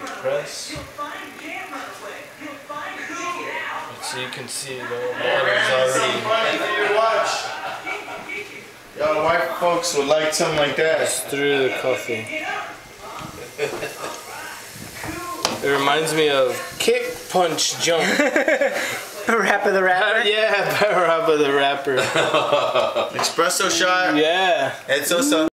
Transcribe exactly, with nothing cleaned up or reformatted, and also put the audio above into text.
press. So you can see the water's already. Y'all white folks would like something like that. It's through the coffee. It reminds me of Kick, Punch, Jump. Rapper the Rapper? Yeah, Rapper the Rapper. Espresso shot. Yeah. And so so.